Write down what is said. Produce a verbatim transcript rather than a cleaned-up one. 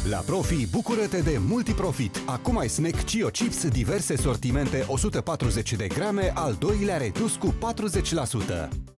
La Profi, bucură-te de multiprofit! Acum ai snack Cio Chips, diverse sortimente, o sută patruzeci de grame, al doilea redus cu patruzeci la sută.